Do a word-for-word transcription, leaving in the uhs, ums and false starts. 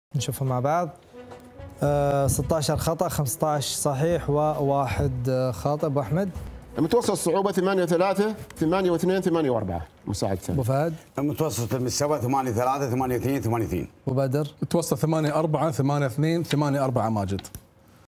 نشوفهم مع بعض. آه ستة عشر خطأ، خمسة عشر صحيح وواحد خاطئ. ابو احمد. متوسط الصعوبة ثمانية ثلاثة، ثمانية واثنين، ثمانية وأربعة. مساعد سامي. ابو فهد. متوسط المستوى ثمانية ثلاثة، ثمانية اثنين، ثمانية اثنين. ابو بدر. متوسط ثمانية أربعة، ثمانية اثنين، ثمانية أربعة. ماجد.